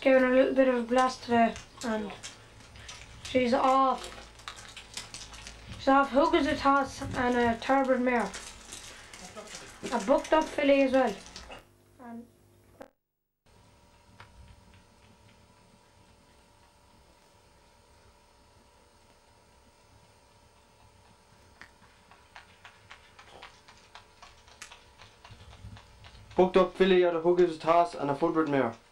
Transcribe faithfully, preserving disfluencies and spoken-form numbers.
giving her a little bit of a blast today, and she's off. She's off Huggins a toss and a Turbid mare. A booked up filly as well. And Booked up filly out of Huggins a toss and a full bred mare.